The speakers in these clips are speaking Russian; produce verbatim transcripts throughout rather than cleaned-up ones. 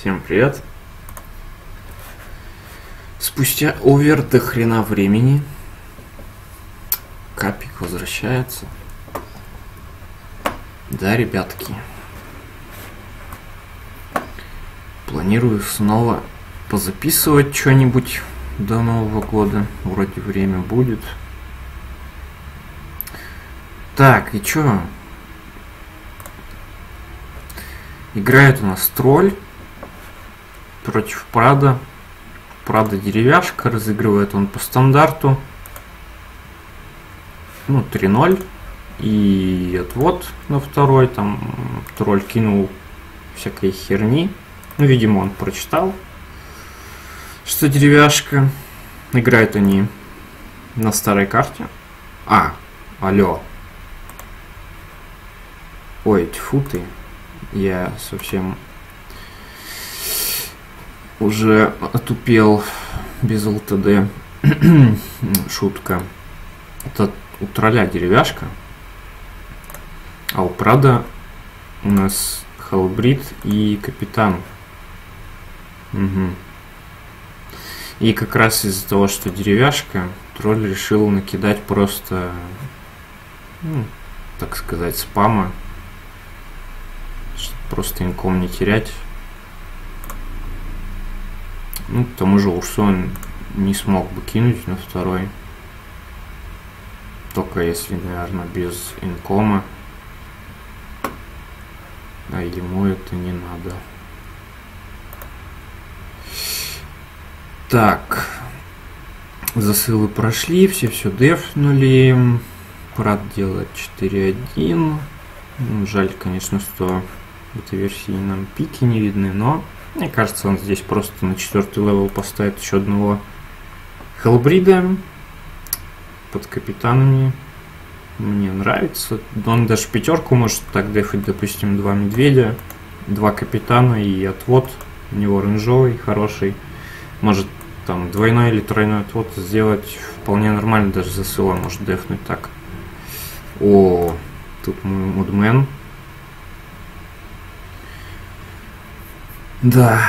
Всем привет. Спустя овер до хрена времени Капик возвращается. Да, ребятки. Планирую снова позаписывать что-нибудь до Нового года. Вроде время будет. Так, и чё? Играет у нас тролль против Прада. Прада деревяшка, разыгрывает он по стандарту. Ну, три ноль. И отвод на второй. Там тролль кинул всякой херни. Ну, видимо, он прочитал, что деревяшка. Играют они на старой карте. А, алло. Ой, тьфу ты. Я совсем уже отупел без ЛТД. Шутка. Это у тролля деревяшка. А у Прада у нас Халбрид и Капитан. Угу. И как раз из-за того, что деревяшка, тролль решил накидать просто, ну, так сказать, спама. Чтобы просто инком не терять. Ну, к тому же уж он не смог бы кинуть на второй. Только если, наверное, без инкома. А ему это не надо. Так. Засылы прошли, все все дефнули. Прад делает четыре один. Ну, жаль, конечно, что в этой версии нам пики не видны, но мне кажется, он здесь просто на четвертый левел поставит еще одного Халбрида под капитанами. Мне нравится. Он даже пятерку может так дефать, допустим, два медведя, два капитана и отвод. У него оранжевый, хороший. Может там двойной или тройной отвод сделать вполне нормально, даже засыла может дефнуть так. О, тут мой мудмен. Да.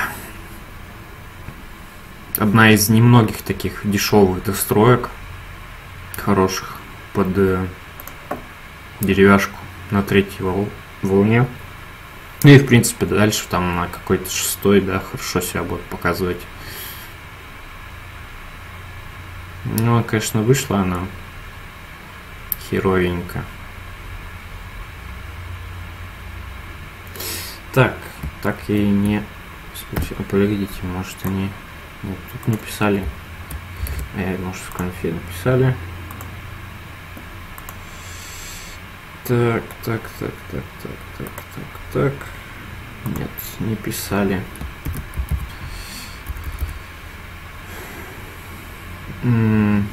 Одна из немногих таких дешевых достроек. Хороших под э, деревяшку на третьей вол волне. Ну и в принципе дальше там на какой-то шестой, да, хорошо себя будет показывать. Ну, конечно, вышла она херовенько. Так, так я и не... Погодите, может они... Нет, тут не писали. А, может, в конфе написали. Так, так, так, так, так, так, так, так. Нет, не писали. М-м-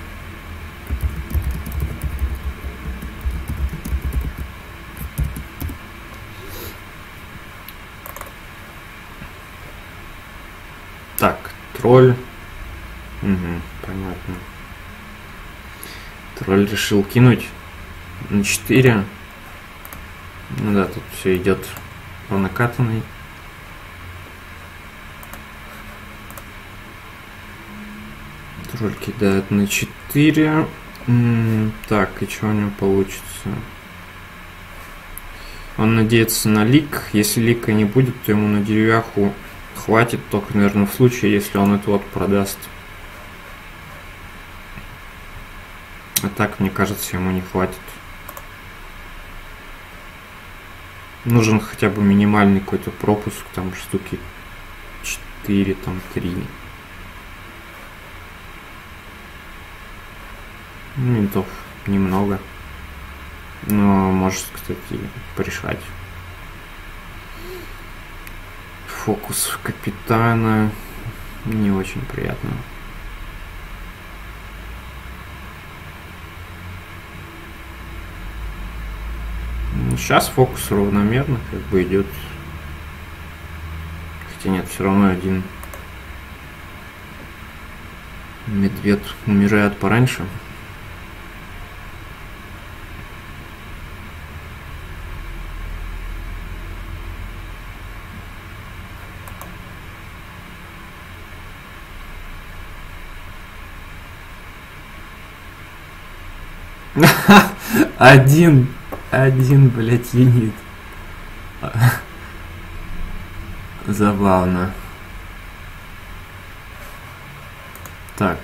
Так, тролль. Угу, понятно. Тролль решил кинуть на четыре. Ну да, тут все идет по накатанной. Тролль кидает на четыре. М-м, так, и что у него получится? Он надеется на лик. Если лика не будет, то ему на деревяху хватит, только, наверное, в случае, если он это вот продаст. А так, мне кажется, ему не хватит. Нужен хотя бы минимальный какой-то пропуск, там штуки четыре, там три. Минутов немного. Но может, кстати, порешать. Фокус капитана не очень приятно. Сейчас фокус равномерно как бы идет. Хотя нет, все равно один медведь умирает пораньше. Один, один, блядь, юнит. Забавно. Так.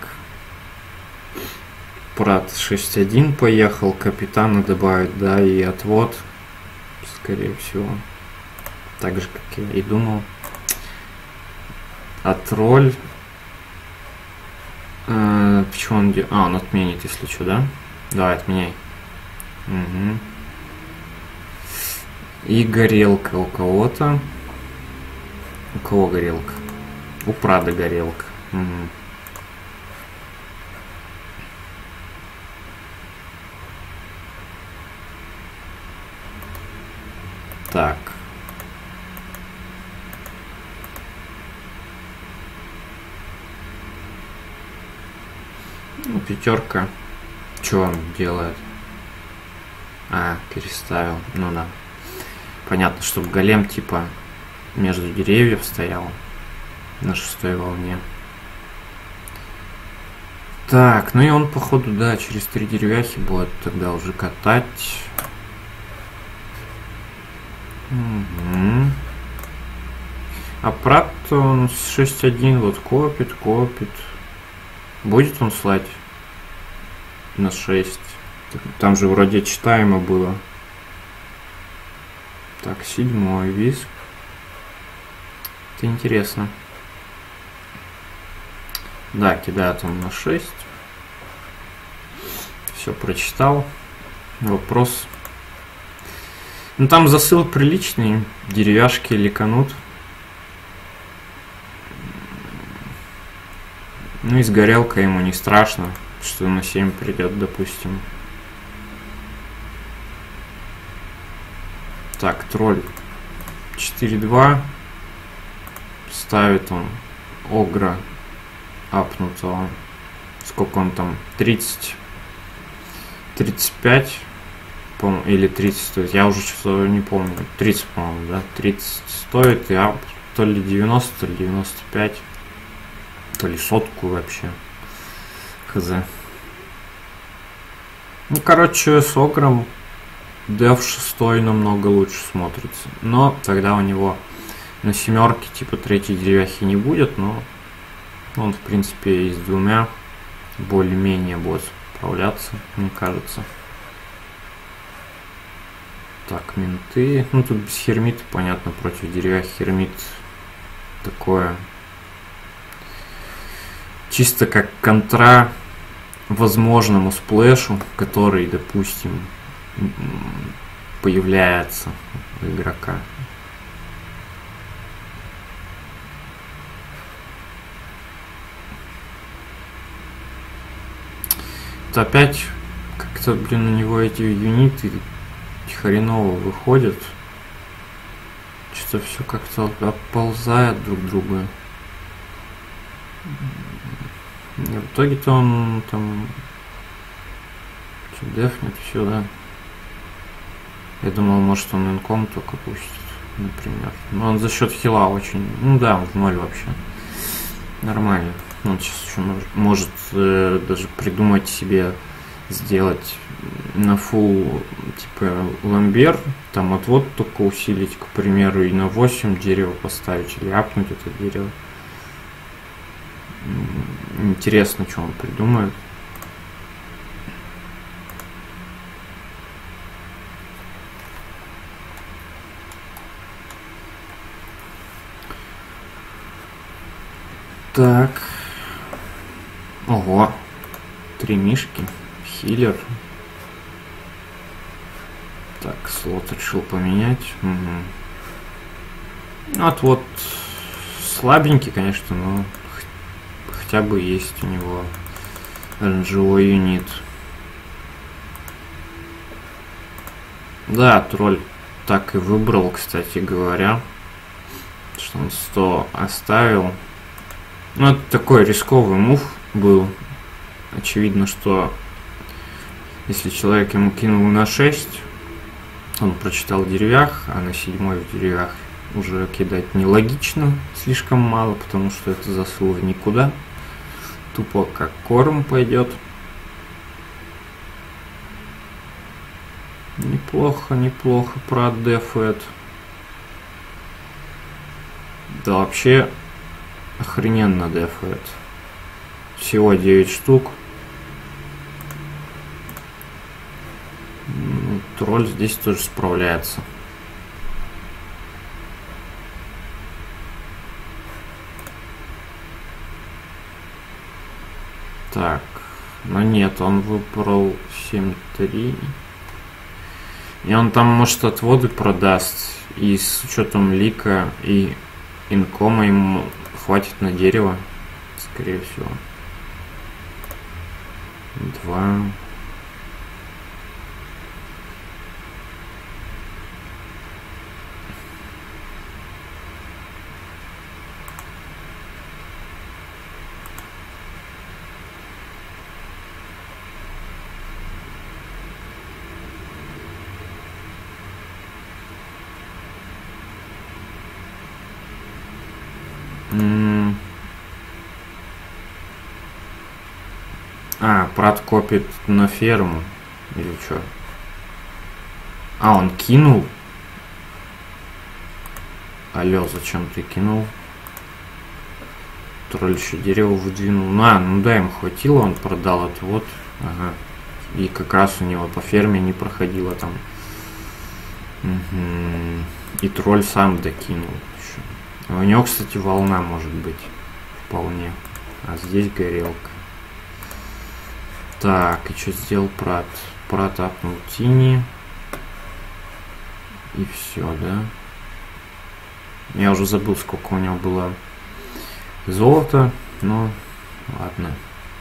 Прат шесть один поехал, капитана добавить, да, и отвод, скорее всего. Так же, как я и думал. А тролль... Э, почему он... Де... А, он отменит, если что, да? Давай, отменяй. Угу. И горелка у кого-то. У кого горелка? У Прада горелка. Угу. Так. Ну, пятерка. Что он делает? А, переставил. Ну да. Понятно, чтобы голем типа между деревьев стоял на шестой волне. Так, ну и он походу, да, через три деревяхи будет тогда уже катать. Угу. А Прат он с шесть один вот копит, копит. Будет он слать на шесть? Там же вроде читаемо было. Так, седьмой виск. Это интересно. Да, кидает он на шесть. Все прочитал. Вопрос. Ну там засыл приличный. Деревяшки леканут. Ну и с горелкой ему не страшно, что на семь придет, допустим. Так, тролль четыре два. Ставит он огра апнутого. Сколько он там? тридцать. тридцать пять. По-моему, или тридцать стоит. Я уже что-то не помню. тридцать, по-моему, да? тридцать стоит. И ап то ли девяносто, то ли девяносто пять. То ли сотку вообще. Хз. Ну, короче, с огром деф шестой намного лучше смотрится. Но тогда у него на семерке типа третьей деревяхи не будет, но он в принципе и с двумя более-менее будет справляться, мне кажется. Так, менты. Ну тут без хермита, понятно, против деревяхи хермит такое. Чисто как контра возможному сплэшу, который, допустим, появляется у игрока. Это опять как-то, блин, на него эти юниты хреново выходят. Что-то все как-то отползает друг друга. И в итоге-то он там что, дефнет все, да. Я думал, может он инком только пустит, например. Но он за счет хила очень. Ну да, он в ноль вообще. Нормально. Он сейчас еще может, может э, даже придумать себе сделать на фул типа ламбер, там отвод только усилить, к примеру, и на восемь дерево поставить или апнуть это дерево. Интересно, что он придумает. Так. Ого. Три мишки. Хиллер. Так, слот решил поменять. Угу. Ну, вот вот слабенький, конечно, но хотя бы есть у него живой юнит. Да, тролль так и выбрал, кстати говоря, что он сто оставил. Ну, это такой рисковый мув был. Очевидно, что если человек ему кинул на шесть, он прочитал деревях, а на седьмой в деревях уже кидать нелогично, слишком мало, потому что это засыл в никуда. Тупо как корм пойдет. неплохо, неплохо продефает. Да вообще охрененно дефает. Всего девять штук. Ну, тролль здесь тоже справляется. Так, но нет, он выбрал семь три. И он там, может, отводы продаст. И с учетом лика и инкома ему хватит на дерево, скорее всего. Два. А, Прат копит на ферму. Или что? А, он кинул? Алло, зачем ты кинул? Тролль еще дерево выдвинул. Ну, а, ну да, им хватило, он продал это вот. Ага. И как раз у него по ферме не проходило там. Угу. И тролль сам докинул еще. А у него, кстати, волна может быть. Вполне. А здесь горелка. Так, и что сделал Прат? Прат апнул Тини. И все, да? Я уже забыл, сколько у него было золота. Но ладно.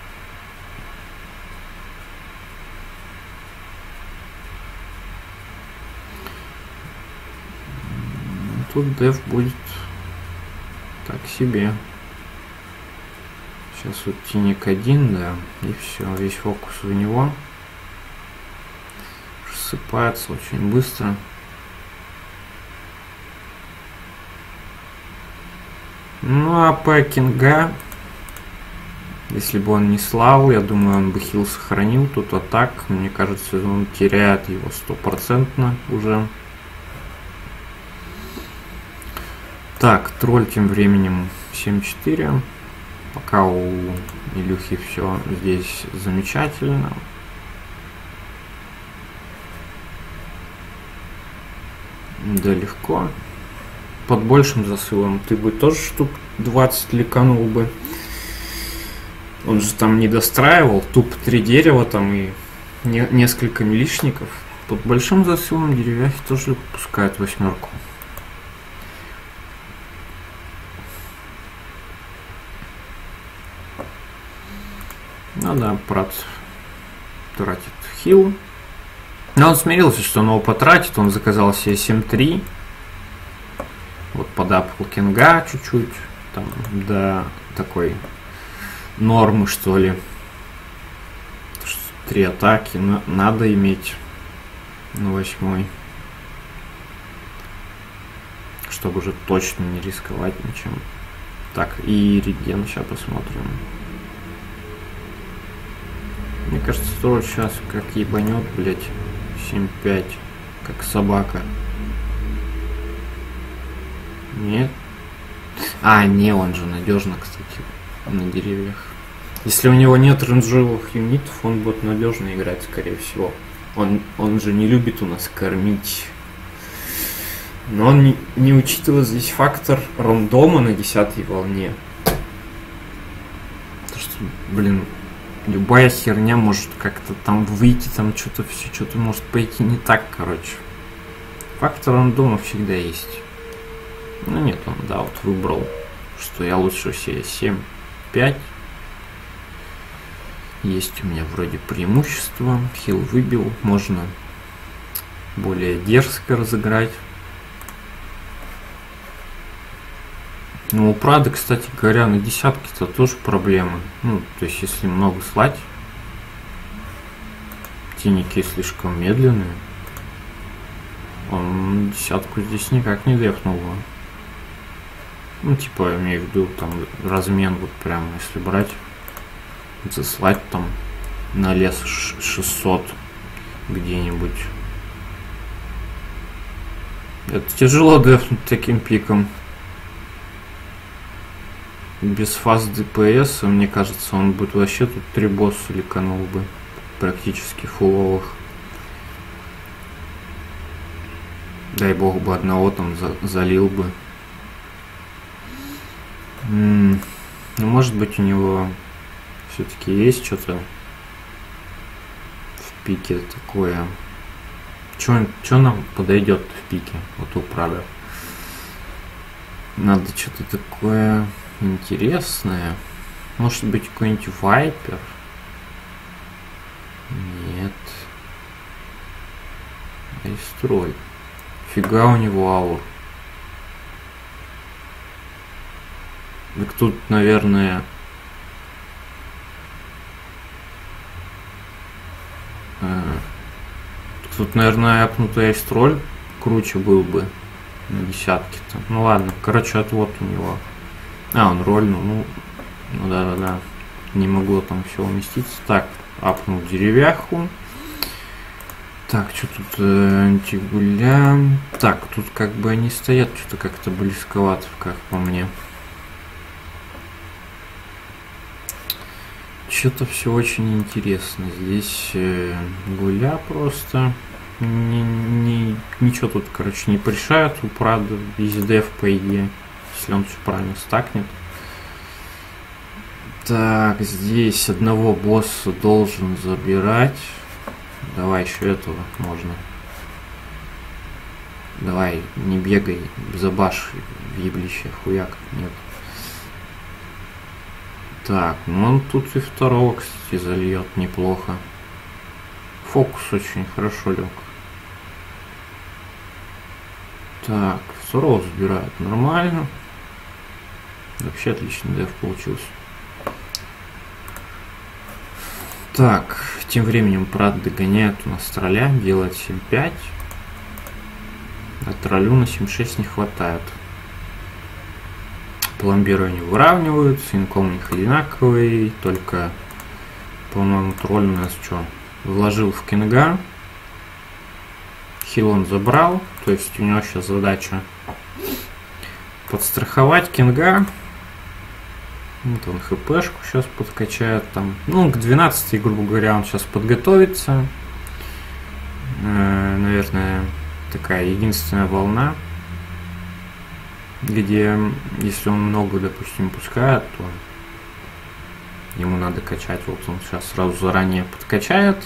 Тут деф будет так себе. Сейчас вот Тиник один, да, и все, весь фокус у него. Рассыпается очень быстро. Ну а по Кинга, если бы он не слал, я думаю, он бы хил сохранил. Тут атак, мне кажется, он теряет его стопроцентно уже. Так, тролль тем временем семь четыре. Пока у Илюхи все здесь замечательно. Да легко. Под большим засылом ты бы тоже штук двадцать ликанул бы. Он же там не достраивал. Туп три дерева там и не, несколько милишников. Под большим засылом деревяхи тоже пускают восьмерку. Ну да, Прат тратит хил. Но он смирился, что он его потратит. Он заказал себе семь три. Вот подапал Кинга чуть-чуть. Там до такой нормы, что ли. Три атаки надо иметь на восьмой. Чтобы уже точно не рисковать ничем. Так, и реген сейчас посмотрим. Мне кажется, тролль сейчас как ебанет, блять, семь пять, как собака. Нет? А, не, он же надежно, кстати, на деревьях. Если у него нет рейнджевых юнитов, он будет надежно играть, скорее всего. Он, он же не любит у нас кормить. Но он не, не учитывает здесь фактор рандома на десятой волне. Потому что, блин, любая херня может как-то там выйти, там что-то все, что-то может пойти не так, короче. Фактор рандома всегда есть. Ну нет, он, да, вот выбрал, что я лучше себе семь пять. Есть у меня вроде преимущество. Хил выбил, можно более дерзко разыграть. Ну, у Прада, кстати говоря, на десятке-то тоже проблемы. Ну, то есть, если много слать, тиники слишком медленные. Он десятку здесь никак не дефнул бы. Ну, типа, я имею в виду, там, размен, вот прям, если брать, заслать там на лес шестьсот где-нибудь. Это тяжело дефнуть таким пиком. Без фаст ДПС, мне кажется, он будет вообще тут три босса ликанул бы. Практически фуловых. Дай бог бы одного там за залил бы. М -м, ну, может быть, у него все-таки есть что-то в пике такое. Что нам подойдет в пике? Вот у Прада. Надо что-то такое интересное. Может быть, какой-нибудь Вайпер? Нет. Айстроль. Фига у него аур. Так тут, наверное... Э, тут, наверное, апнутый Айстроль круче был бы на десятке-то. Ну ладно, короче, отвод у него. А, он рольнул, ну, ну да-да-да. Не могло там все уместиться. Так, апнул деревяху. Так, что тут э, антигуля. Так, тут как бы они стоят что-то как-то близковато, как по мне. Что-то все очень интересно. Здесь э, гуля просто. Не, не, ничего тут, короче, не порешают. У Прада везде в по идее. Если он все правильно стакнет. Так, здесь одного босса должен забирать. Давай еще этого можно. Давай, не бегай, забашь въеблище, хуяк, нет. Так, ну он тут и второго, кстати, зальет неплохо. Фокус очень хорошо лег. Так, второго забирают нормально. Вообще отличный деф получился. Так, тем временем Прад догоняет у нас тролля, делает семь пять. А троллю на семь шесть не хватает. Пломбирование выравниваются, инком у них одинаковый, только, по-моему, тролль у нас что? Вложил в кинга. Хил он забрал, то есть у него сейчас задача подстраховать кинга. Вот он хпшку сейчас подкачает там. Ну, к двенадцатой, грубо говоря, он сейчас подготовится. Э, наверное, такая единственная волна, где, если он много, допустим, пускает, то ему надо качать. Вот он сейчас сразу заранее подкачает.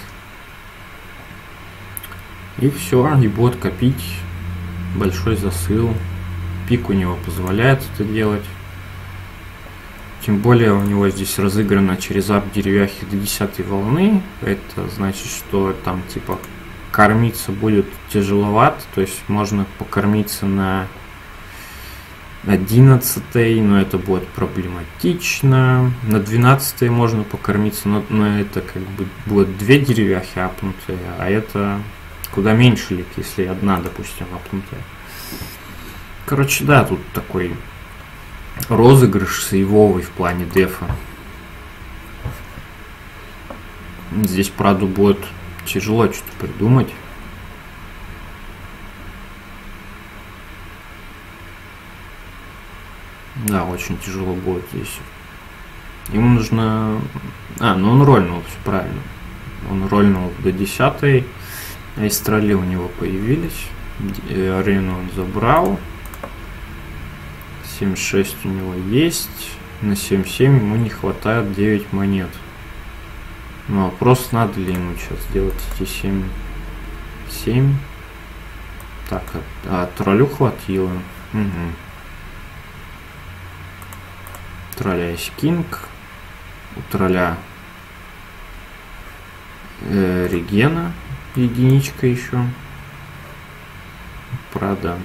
И все, и будет копить большой засыл. Пик у него позволяет это делать. Тем более у него здесь разыграно через ап деревяхи до десятой волны. Это значит, что там типа кормиться будет тяжеловато. То есть можно покормиться на одиннадцатой, но это будет проблематично. На двенадцатой можно покормиться, но, но это как бы будет две деревяхи апнутые, а это куда меньше лик, если одна, допустим, апнутая. Короче, да, тут такой розыгрыш сейвовый в плане дефа. Здесь, правда, будет тяжело что-то придумать. Да, очень тяжело будет здесь. Ему нужно... А, ну он рольнул, все правильно. Он рольнул до десятой. Айстрали у него появились. Арену он забрал. семь шесть у него есть. На семь семь ему не хватает девять монет. Но вопрос, надо ли ему сейчас сделать эти семь семь. Так, а, а троллю хватило. Угу. Тролля есть кинг. У тролля э, регена. Единичка еще. Правда.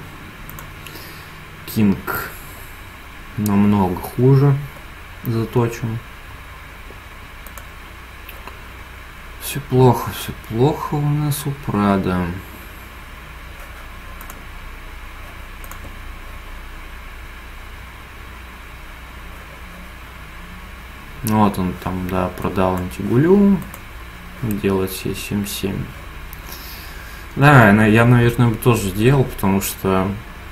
Кинг намного хуже заточен. Все плохо, все плохо у нас у Прада. Ну вот он там, да, продал антигулю. Делать себе семь семь. Да, я, наверное, бы тоже сделал, потому что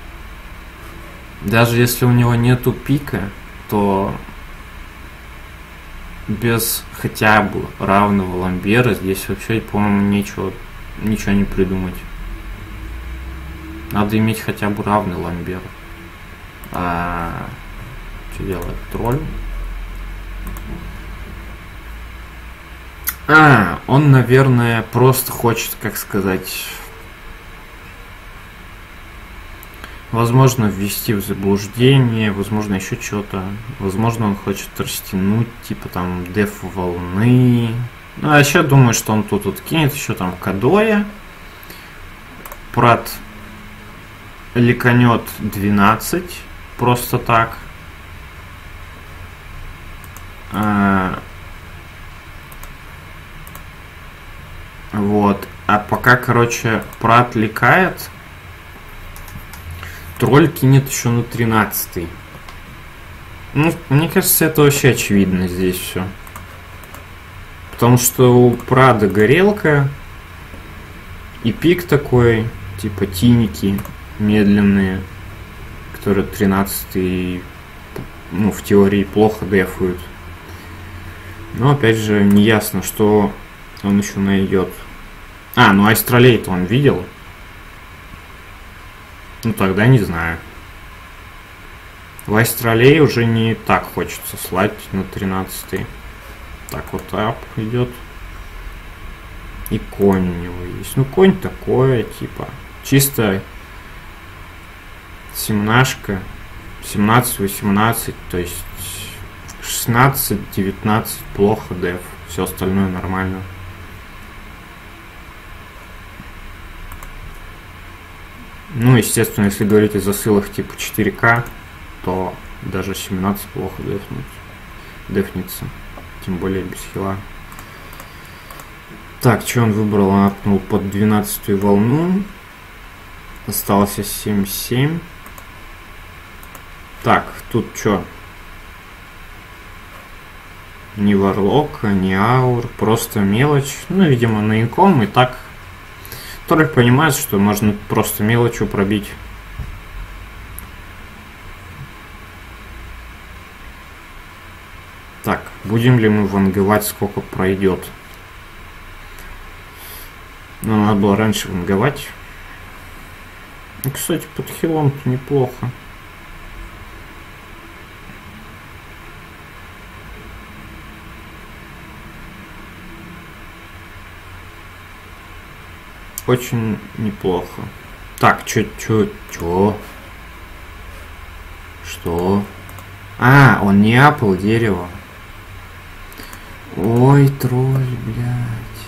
даже если у него нету пика, то без хотя бы равного ламбера здесь вообще, по-моему, ничего, ничего не придумать. Надо иметь хотя бы равный ламбер. А что делает тролль? А, он, наверное, просто хочет, как сказать, возможно, ввести в заблуждение, возможно, еще что-то. Возможно, он хочет растянуть, типа там деф волны. Ну, а еще думаю, что он тут вот кинет еще там Кадоя. Прат леканет двенадцать. Просто так. А, вот. А пока, короче, Прат лекает, тролль кинет еще на тринадцатый. Ну, мне кажется, это вообще очевидно здесь все. Потому что у Прада горелка и пик такой, типа тиники медленные, которые тринадцатый, ну, в теории плохо дефают. Но опять же, не ясно, что он еще найдет. А, ну Айстралей-то он видел. Ну тогда не знаю. В Айстралей уже не так хочется слать на тринадцатый. Так вот ап идет. И конь у него есть. Ну конь такое, типа. Чисто семнашка. семнадцать-восемнадцать. То есть шестнадцать-девятнадцать плохо деф. Все остальное нормально. Ну, естественно, если говорить о засылах типа четыре ка, то даже семнадцать плохо дефнуть, дефнется. Тем более без хила. Так, что он выбрал? Он апнул под двенадцатую волну. Остался семь семь. Так, тут что? Ни варлока, ни аур, просто мелочь. Ну, видимо, на инком и так. Тролль понимает, что можно просто мелочью пробить. Так, будем ли мы ванговать, сколько пройдет? Ну, надо было раньше ванговать. И, кстати, под хилом-то неплохо. Очень неплохо. Так, чё, чё, чё? Что? А, он не апал дерево. Ой, тролль, блядь.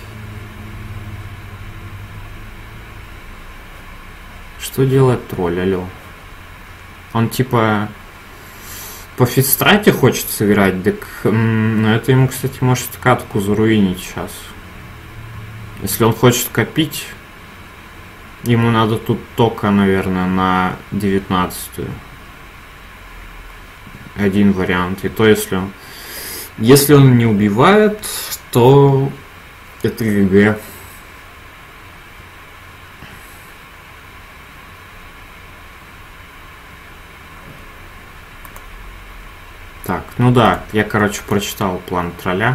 Что делает тролль, алло? Он типа по фидстрате хочет сыграть, так ну, это ему, кстати, может катку заруинить сейчас. Если он хочет копить, ему надо тут только, наверное, на девятнадцатую. Один вариант. И то, если он... Если он не убивает, то это ГГ. Так, ну да, я, короче, прочитал план тролля.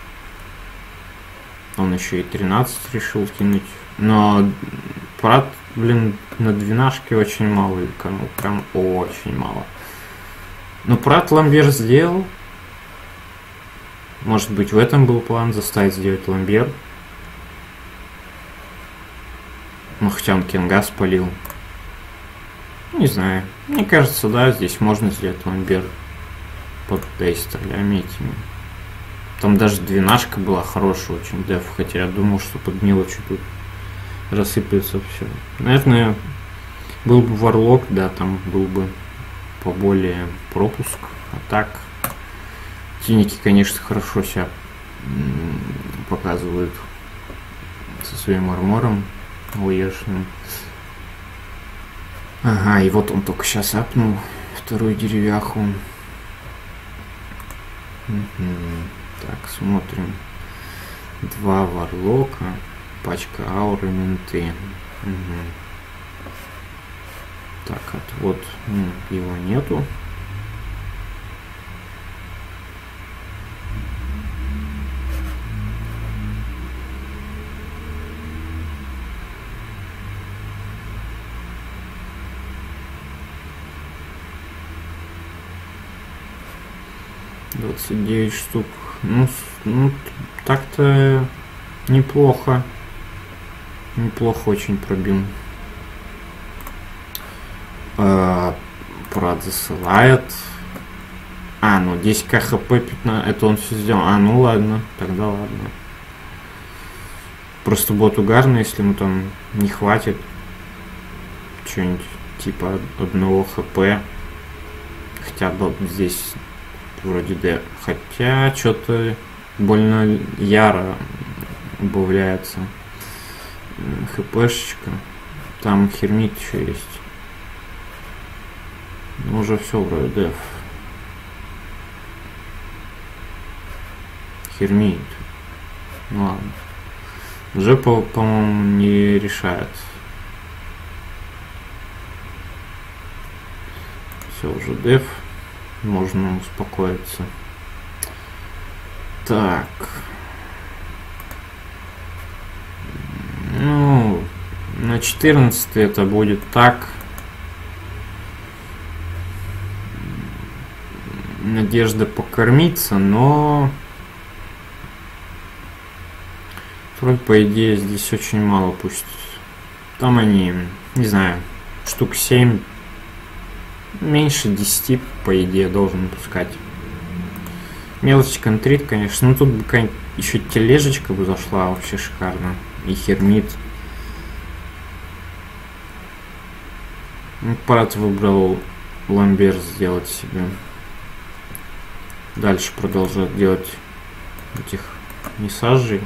Он еще и тринадцать решил кинуть. Но Прат, блин, на двенашке очень мало иканул. Прям очень мало. Но Прат ламбер сделал. Может быть, в этом был план заставить сделать ламбер. Ну, хотя он Кенга спалил. Не знаю. Мне кажется, да, здесь можно сделать ламбер под дейстролями этими. Там даже двенашка была хорошая очень деф, хотя я думал, что под мелочью тут рассыплется все. Наверное, был бы варлок, да, там был бы поболее пропуск. А так, тиники, конечно, хорошо себя показывают со своим армором уешным. Ага, и вот он только сейчас апнул вторую деревяху. Угу. Так, смотрим. Два варлока, пачка ауры, менты. Угу. Так, отвод, ну, его нету. двадцать девять штук. Ну, ну так-то неплохо. Неплохо очень пробил. А, Прат засылает. А, ну десять ка хп, пятнадцать. Это он все сделал. А, ну ладно. Тогда ладно. Просто бот угарный, если ему там не хватит. Что-нибудь типа одного хп. Хотя здесь вроде да. Хотя что-то больно яро убавляется хпшечка. Там хермит еще есть. Ну уже все вроде деф. Хермит. Ну ладно. Уже по- по-моему не решает. Все уже деф. Можно успокоиться. Так. Ну, на четырнадцатый это будет так. Надежда покормиться, но вроде по идее здесь очень мало пусть. Там они, не знаю, штук семь. Меньше десяти, по идее, должен пускать. Мелочь контрит, конечно. Ну тут бы какая-нибудь еще тележечка бы зашла, вообще шикарно. И хермит. Ну, Парад выбрал ламбер сделать себе. Дальше продолжать делать этих мессажей.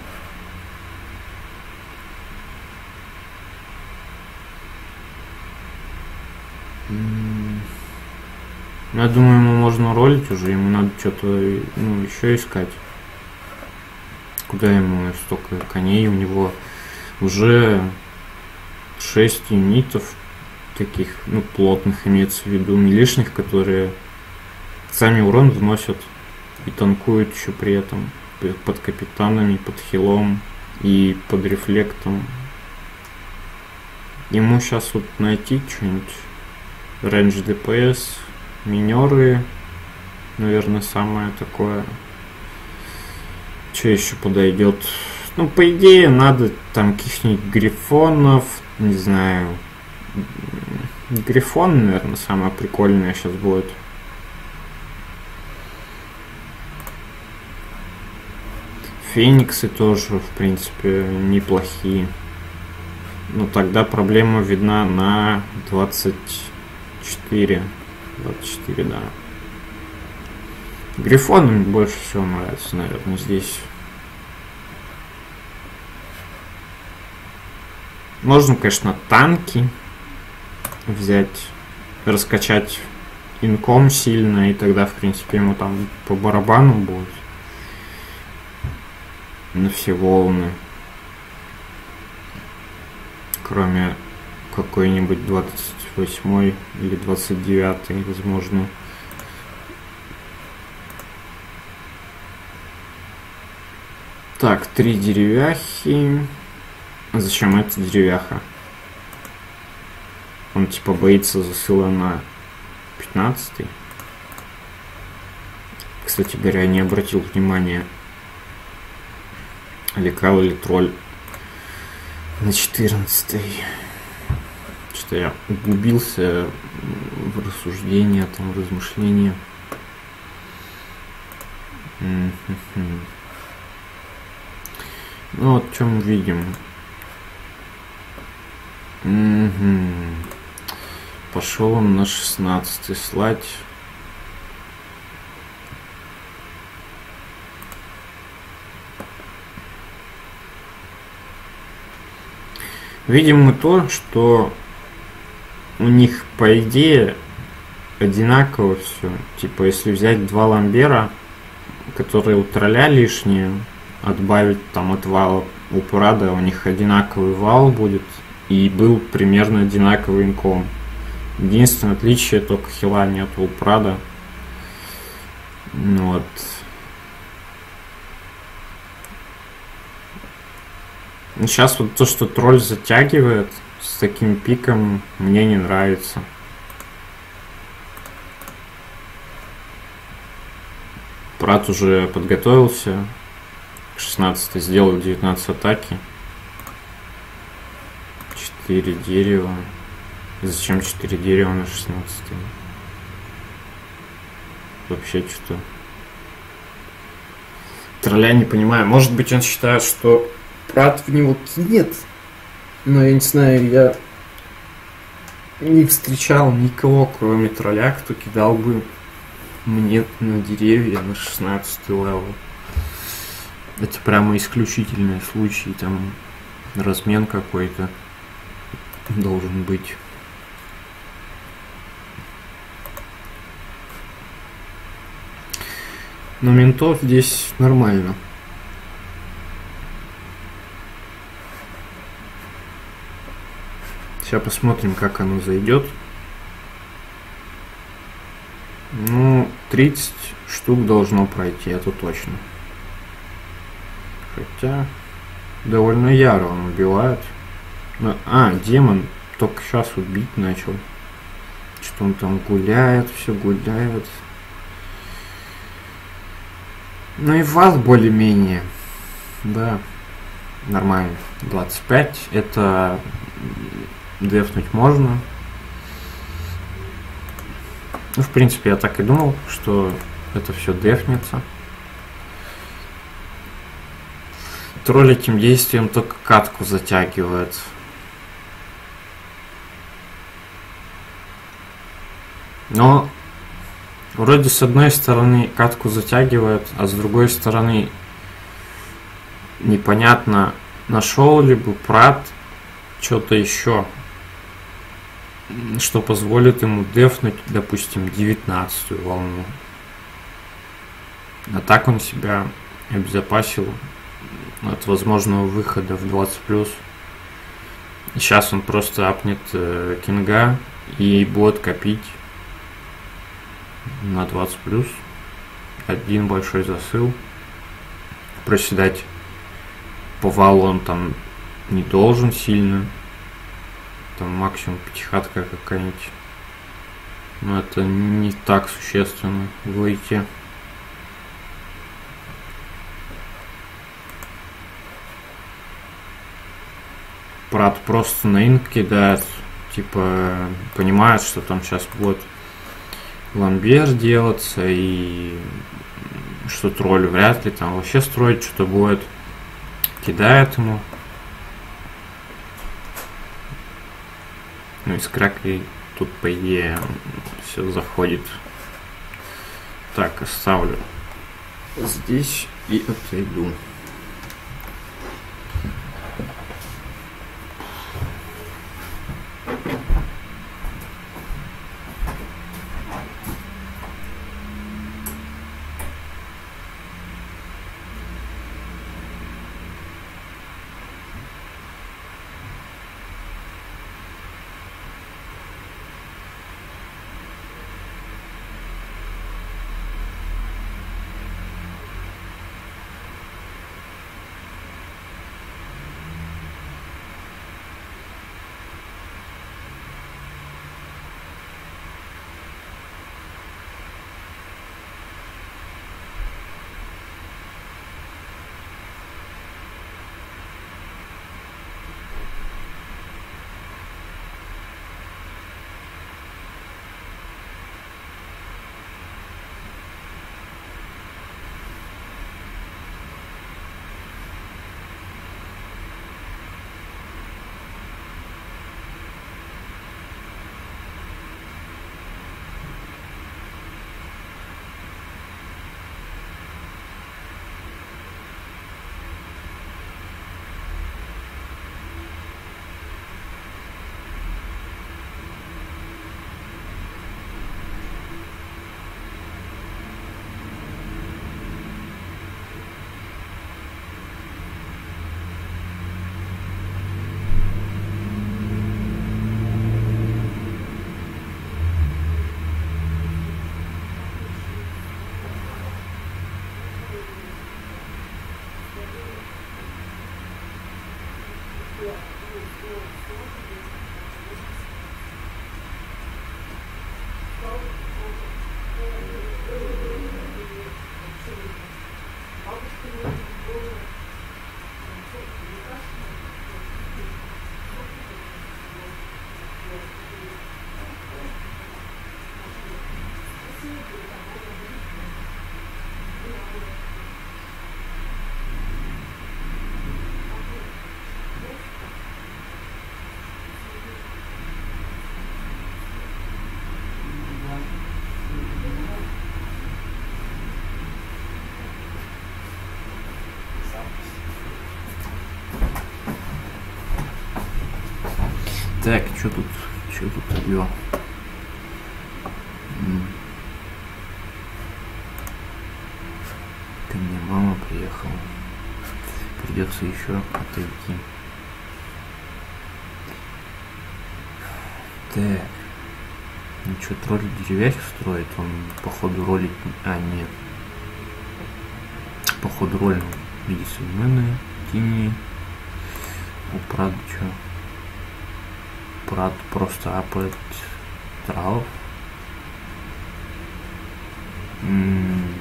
Я думаю, ему можно ролить уже, ему надо что-то, ну, еще искать. Куда ему столько коней? У него уже шесть юнитов таких, ну, плотных имеется в виду, не лишних, которые сами урон вносят и танкуют еще при этом под капитанами, под хилом и под рефлектом. Ему сейчас вот найти что-нибудь, рейндж ДПС, минеры, наверное, самое такое. Что еще подойдет? Ну, по идее, надо там каких-нибудь грифонов, не знаю. Грифон, наверное, самое прикольное сейчас будет. Фениксы тоже, в принципе, неплохие. Но тогда проблема видна на двадцать четыре. двадцать четыре, да. Грифон мне больше всего нравится, наверное, здесь. Можно, конечно, танки взять, раскачать инком сильно, и тогда, в принципе, ему там по барабану будет. На все волны. Кроме какой-нибудь двадцать восьмой или двадцать девятой, возможно. Так, три деревяхи. Зачем эта деревяха? Он типа боится засыла на пятнадцатый. Кстати говоря, не обратил внимания, лекал или тролль на четырнадцатый. Что-то я углубился в рассуждения, там, размышления. Mm-hmm. Ну вот, что мы видим. Mm-hmm. Пошел он на шестнадцатый слать. Видим мы то, что у них, по идее, одинаково все. Типа, если взять два ламбера, которые у тролля лишние, отбавить там от вала у Прада, у них одинаковый вал будет и был примерно одинаковый инком. Единственное отличие, только хила нету у Прада. Ну вот. Сейчас вот то, что тролль затягивает с таким пиком, мне не нравится. Прат уже подготовился к шестнадцатой, сделал девятнадцать атаки. четыре дерева. Зачем четыре дерева на шестнадцатой? Вообще что-то. Тролля не понимаю. Может быть, он считает, что Прат в него кинет. Но я не знаю, я не встречал никого, кроме тролля, кто кидал бы мне на деревья на шестнадцатый левел. Это прямо исключительный случай, там размен какой-то должен быть. Но ментов здесь нормально. Сейчас посмотрим, как оно зайдет. Ну, тридцать штук должно пройти, это точно. Хотя, довольно яро он убивает. Но, а, демон только сейчас убить начал. Что он там гуляет, все гуляет. Ну и вал более-менее. Да, нормально. двадцать пять, это дефнуть можно. Ну, в принципе, я так и думал, что это все дефнется. Тролль этим действием только катку затягивает. Но вроде с одной стороны катку затягивает, а с другой стороны непонятно, нашел ли бы Прат что-то еще, что позволит ему дефнуть, допустим, девятнадцатую волну. А так он себя обезопасил от возможного выхода в двадцать плюс. Сейчас он просто апнет э, кинга и будет копить на двадцать плюс. Один большой засыл. Проседать по валу он там не должен сильно. Там максимум пятихатка какая-нибудь. Но это не так существенно выйти. Прат просто на инк кидает. Типа понимает, что там сейчас будет ламбер делаться, и что тролль вряд ли там вообще строить что-то будет. Кидает ему. Ну и с кракой тут, по идее, все заходит. Так, оставлю здесь и отойду. Так, что тут? Что тут ее? Ко мне мама приехала. Придется еще отойти. Так. Ну что, тролль деревяшек строит? Он походу ролик... А, нет. Походу роль в виде современной. Тини. У Прада что? Прад просто апает трав. М-м-м.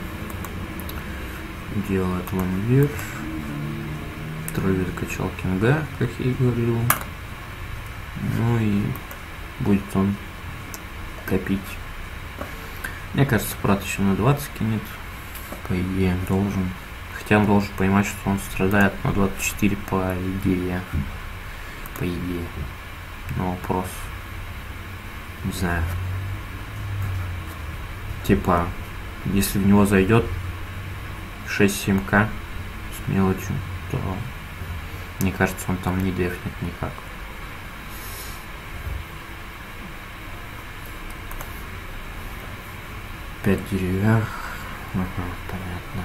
Делает ванвир. Тролль закачал кинга, как я и говорил. Ну и будет он копить. Мне кажется, Прат еще на двадцать кинет. По идее должен. Хотя он должен понимать, что он страдает на двадцать четыре по идее. По идее. Но вопрос. Не знаю. Типа, если в него зайдет шесть-семь ка с мелочью, то мне кажется, он там не дефнет никак. Пять деревьях. Ага, понятно.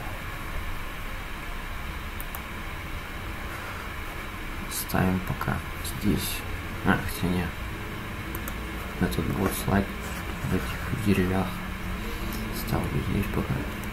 Ставим пока здесь. А, хотя нет. Этот будет слайд в этих деревьях. Ставлю здесь пока.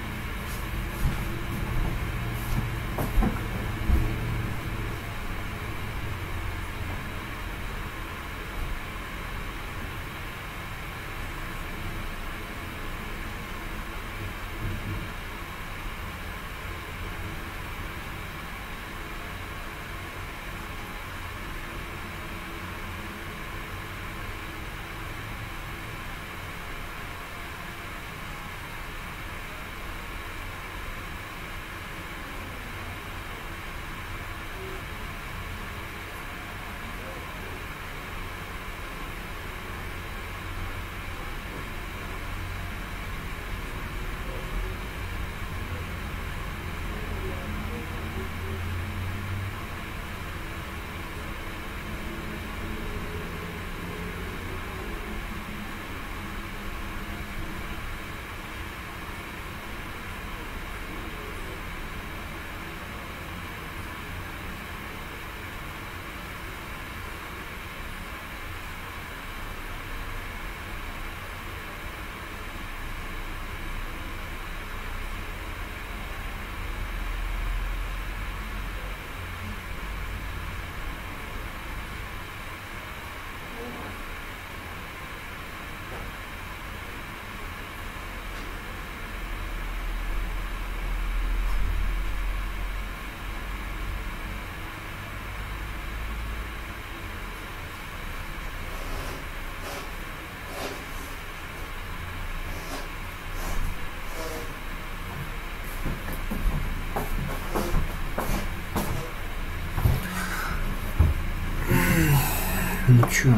Ну чё,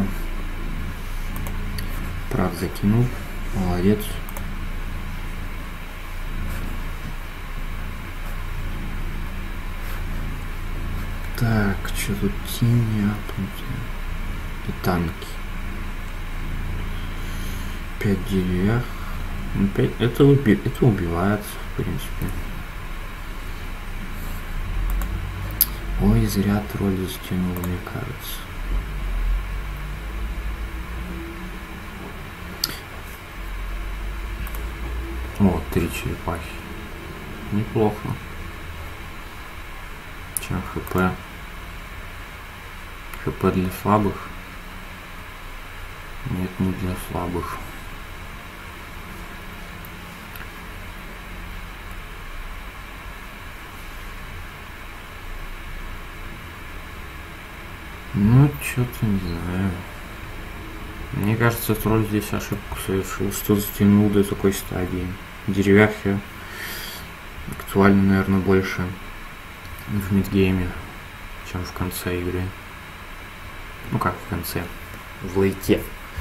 прав закинул, молодец. Так, что тут тени апнутые и танки. Пять деревьев. Ну, пять, это, уби, это убивается, в принципе. Ой, зря тролли стянул, мне кажется. О, три черепахи. Неплохо. Чем хп? Хп для слабых? Нет, не для слабых. Ну, что-то не знаю. Мне кажется, тролль здесь ошибку совершил, что затянул до такой стадии. Деревяхи актуально, наверное, больше в мидгейме, чем в конце игры. Ну как в конце? В лейте.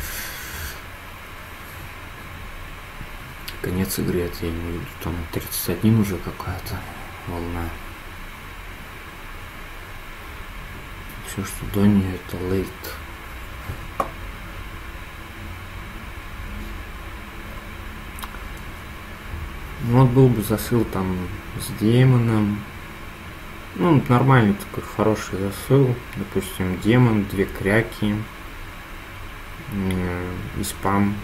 Конец игры, это я не виду. Там тридцать один уже какая-то волна. Все, что до нее, это лейт. Ну вот был бы засыл там с демоном. Ну, нормальный такой хороший засыл. Допустим, демон, две кряки э, и спам.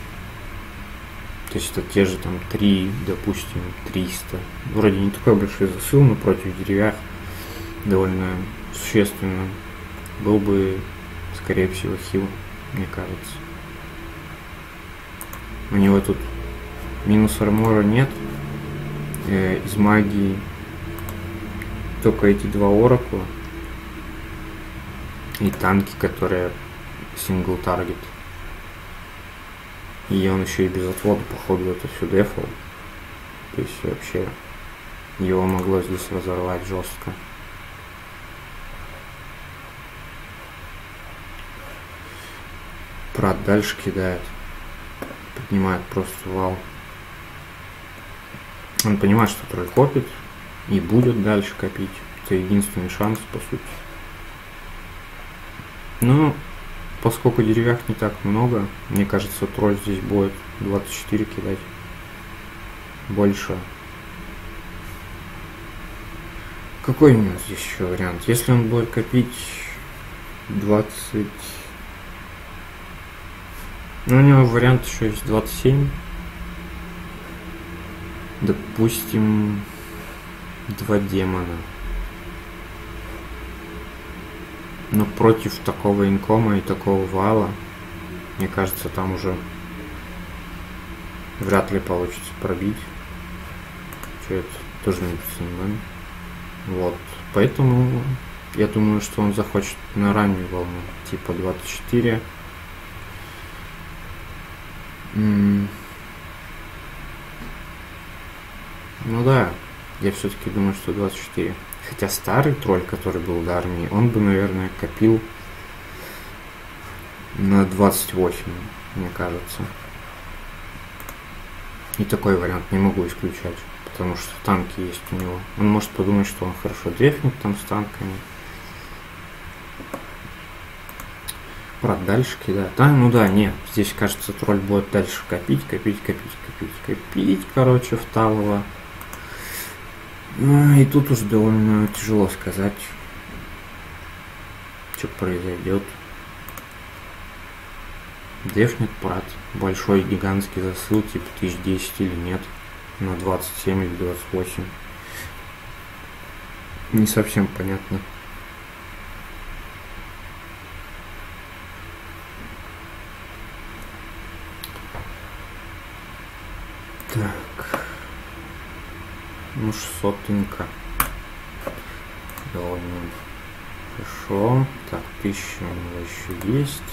То есть это те же там три, допустим, триста. Вроде не такой большой засыл, но против деревьев довольно существенно. Был бы, скорее всего, хил, мне кажется. У него тут минус армора нет. Э, из магии только эти два оракула. И танки, которые сингл таргет. И он еще и без отвода, походу, это все дефал. То есть вообще его могло здесь разорвать жестко. Прат дальше кидает. Поднимает просто вал. Он понимает, что тролль копит. И будет дальше копить. Это единственный шанс, по сути. Ну, поскольку деревьев не так много, мне кажется, тролль здесь будет двадцать четыре кидать. Больше. Какой у него здесь еще вариант? Если он будет копить двадцать... Ну, у него вариант еще есть двадцать семь. Допустим, два демона. Но против такого инкома и такого вала, мне кажется, там уже вряд ли получится пробить. Что это? Тоже медицина. Вот. Поэтому я думаю, что он захочет на раннюю волну. Типа двадцать четыре. М- Ну да, я все-таки думаю, что двадцать четыре. Хотя старый тролль, который был до армии, он бы, наверное, копил на двадцать восемь, мне кажется. И такой вариант не могу исключать, потому что танки есть у него. Он может подумать, что он хорошо дефнет там с танками. Брат дальше кидает. А, ну да, нет, здесь, кажется, тролль будет дальше копить, копить, копить, копить, копить, короче, в Талово. Ну, и тут уж довольно тяжело сказать, что произойдет. Дефнет прат. Большой гигантский засыл, типа тысяч десять или нет. На двадцать семь или двадцать восемь. Не совсем понятно. Так. Ну, шестьсотенька. Довольно хорошо. Так, тысяча у него еще есть.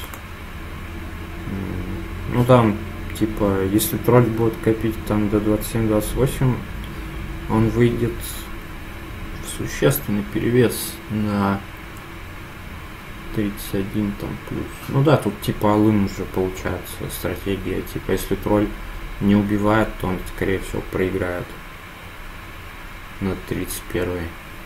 Ну там, типа, если тролль будет копить там до двадцать семь двадцать восемь, он выйдет в существенный перевес на тридцать один там плюс. Ну да, тут типа алын уже получается стратегия. Типа, если тролль не убивает, то он, скорее всего, проиграет на тридцать первый.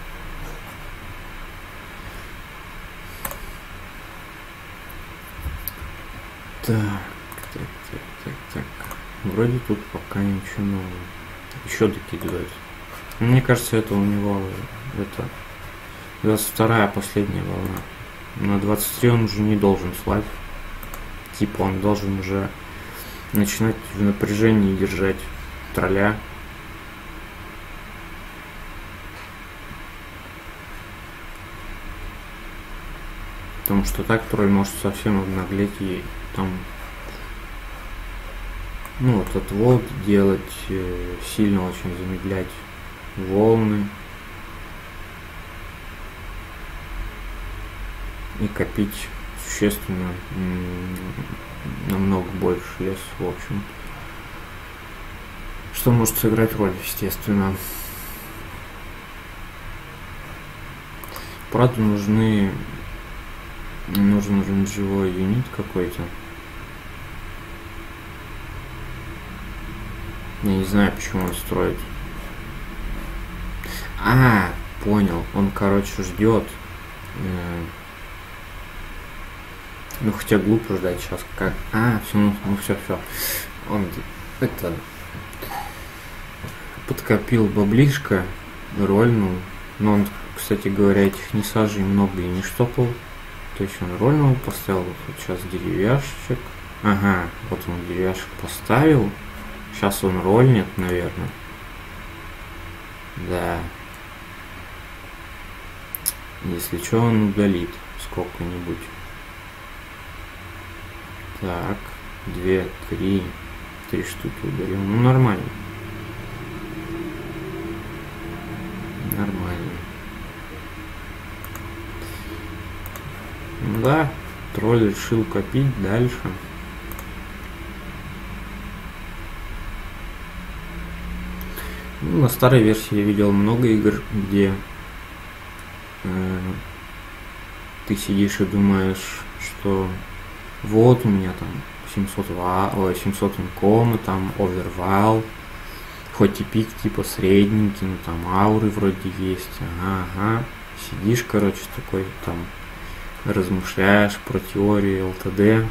Так, так, так, так, так. Вроде тут пока ничего нового. Еще докидывает. Мне кажется, это у него это двадцать вторая последняя волна. На двадцать три он уже не должен слать. Типа он должен уже начинать в напряжении держать тролля. Потому что так тролль может совсем обнаглеть и там, ну вот отвод делать, э, сильно очень замедлять волны и копить существенно м- намного больше лес, в общем. Что может сыграть роль, естественно. Правда, нужны нужен рейнджевой юнит какой-то. Я не знаю, почему он строит. А, понял. Он, короче, ждет. Ну, хотя глупо ждать сейчас. Как? А, все, ну, ну все, все. Он это подкопил баблишко, рольнул. Но он, кстати говоря, этих несажей много и не штопал. То есть он рольнул, поставил вот сейчас деревяшечек. Ага, вот он деревяшек поставил. Сейчас он рольнет, наверное. Да. Если что, он удалит сколько-нибудь. Так, две, три, три штуки удалил. Ну, нормально. Нормально. Да, тролль решил копить дальше. Ну, на старой версии я видел много игр, где э, ты сидишь и думаешь, что вот у меня там семьсот, ой, семьсот инкома, там овервал, хоть и пик типа средненький, ну там ауры вроде есть, ага, ага. Сидишь, короче, такой там размышляешь про теорию эл тэ дэ,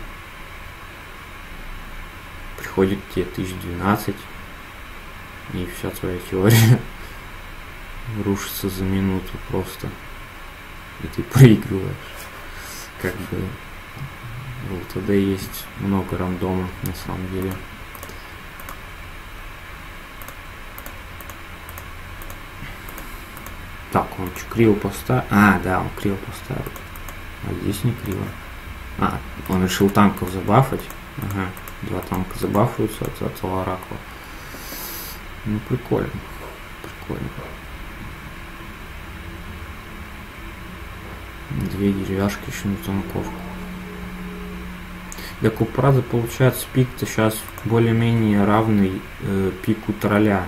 приходит тебе тысяч двенадцать, и вся твоя теория рушится за минуту просто, и ты проигрываешь. Как бы в эл тэ дэ есть много рандома на самом деле. Так, он что, криво поставил? А, да, он криво поставил. А здесь не криво. А, он решил танков забафать. Ага, два танка забафаются от этого оракула. Ну, прикольно. Прикольно. Две деревяшки еще на танковку. Для Купрада получается пик-то сейчас более-менее равный э, пику тролля.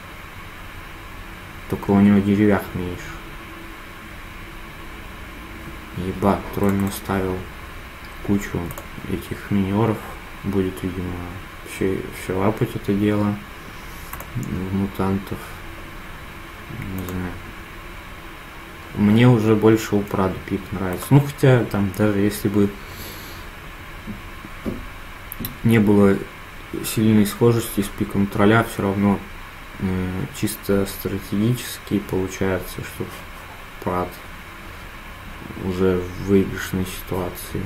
Только у него деревях меньше. Ебать, тролль наставил кучу этих миньоров. Будет, видимо, все, все лапать это дело. Мутантов. Не знаю. Мне уже больше у Прада пик нравится. Ну, хотя, там, даже если бы не было сильной схожести с пиком тролля, все равно э, чисто стратегически получается, что Прад уже в выигрышной ситуации.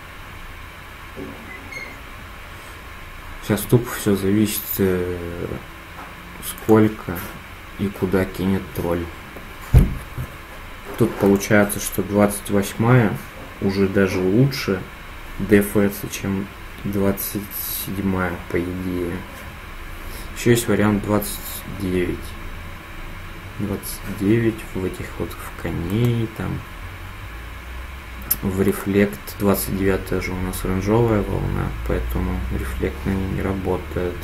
Сейчас тупо все зависит, э, сколько и куда кинет тролль. Тут получается, что двадцать восьмая уже даже лучше дефается, чем двадцать седьмая, по идее. Еще есть вариант двадцать девять. двадцать девять в этих вот в коней там. В рефлект двадцать девятая же у нас оранжевая волна, поэтому рефлект на ней не работает.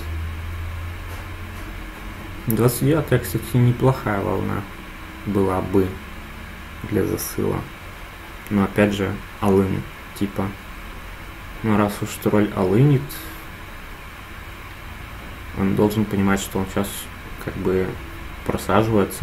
двадцать девятая, кстати, неплохая волна была бы для засыла. Но опять же, алын типа. Но раз уж тролль алынит, он должен понимать, что он сейчас как бы просаживается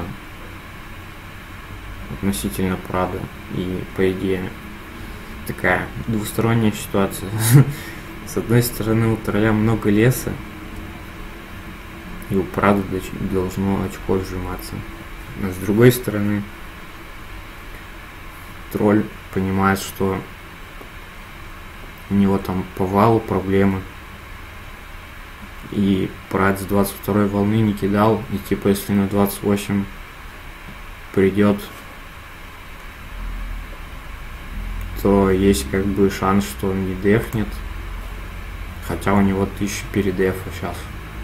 относительно Прада. И по идее такая двусторонняя ситуация. С одной стороны, у тролля много леса, и у Прада должно очко сжиматься. А с другой стороны, тролль понимает, что у него там по валу проблемы, и Прад с двадцать второй волны не кидал, и типа если на двадцать восемь придет, то есть как бы шанс, что он не дефнет, хотя у него тысяча передефа сейчас.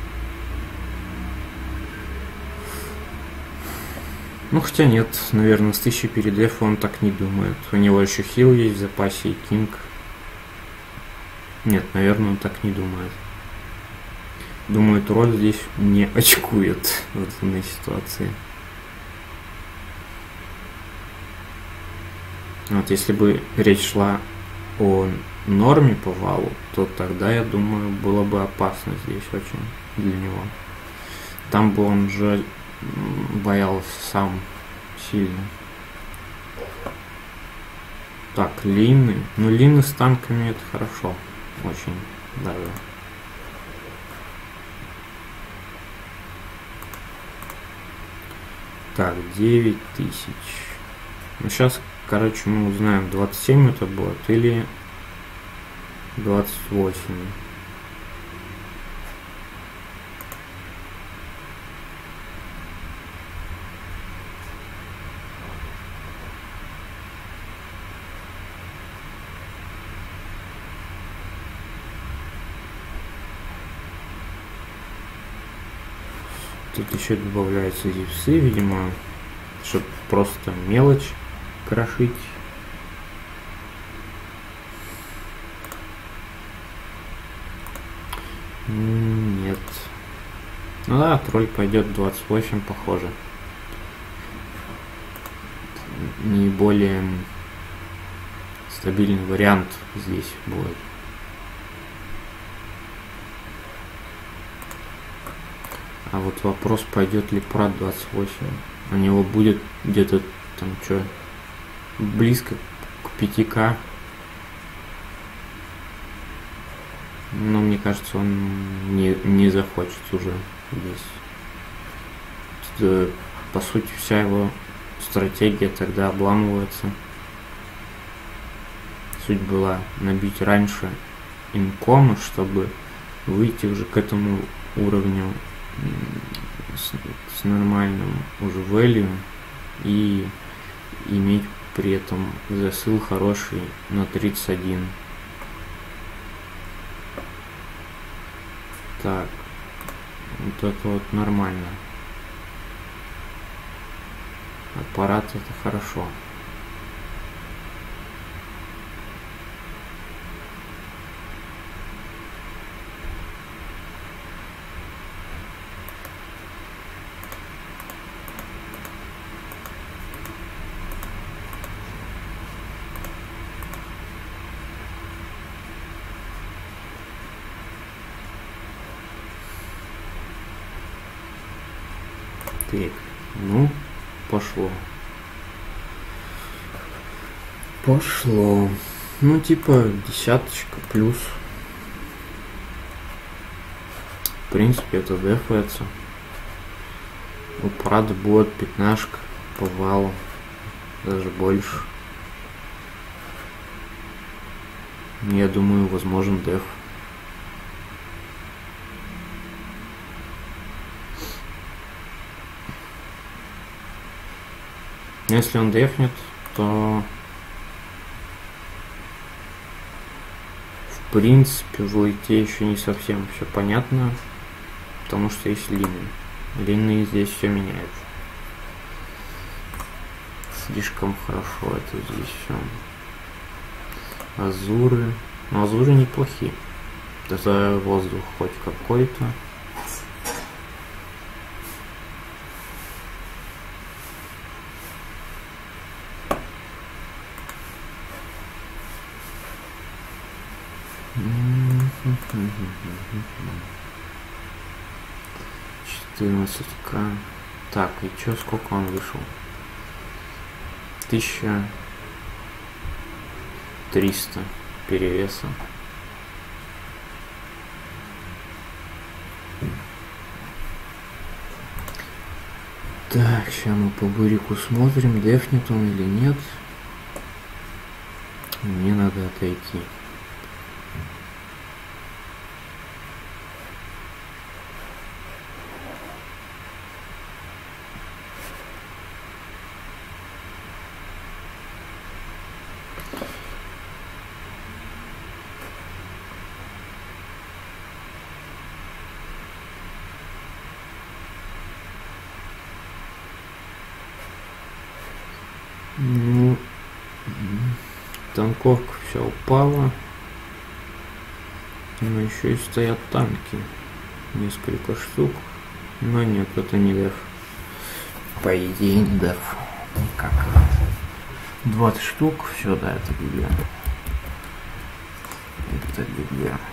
Ну, хотя нет, наверное, с тысячи передефа он так не думает. У него еще хил есть в запасе и кинг. Нет, наверное, он так не думает. Думаю, тролль здесь не очкует в данной ситуации. Вот если бы речь шла о норме по валу, то тогда, я думаю, было бы опасно здесь очень для него. Там бы он же боялся сам сильно. Так, лины. Ну, лины с танками это хорошо. Очень даже. Так, девять тысяч. Ну, сейчас, короче, мы узнаем, двадцать семь это будет или двадцать восемь. Тут еще добавляются зевсы, видимо, чтобы просто мелочь крошить. Нет. Ну да, тролль пойдет двадцать восемь, похоже. Наиболее стабильный вариант здесь будет. А вот вопрос, пойдет ли прат двадцать восемь. У него будет где-то там что, близко к пяти ка. Но мне кажется, он не, не захочет уже здесь. Это, по сути, вся его стратегия тогда обламывается. Суть была набить раньше инком, чтобы выйти уже к этому уровню с, с нормальным уже value и иметь при этом засыл хороший на тридцать один. Так, вот это вот нормально. Аппарат это хорошо. Так, ну, пошло. Пошло. Ну, типа, десяточка плюс. В принципе, это дефается. У Прада будет пятнашка по валу. Даже больше. Я думаю, возможен деф. Если он дефнет, то в принципе в лейте еще не совсем все понятно, потому что есть линии. Линии здесь все меняют. Слишком хорошо это здесь все. Азуры. Но азуры неплохие. Это воздух хоть какой-то. четырнадцать ка. Так, и чё, сколько он вышел? тысяча триста перевеса. Так, сейчас мы по бурику смотрим, дефнет он или нет. Мне надо отойти. Ну, танковка вся упала. Но еще и стоят танки. Несколько штук. Но нет, это не деф. По идее не деф. Никак. двадцать штук. Все, да, это ГГ. Это ГГ.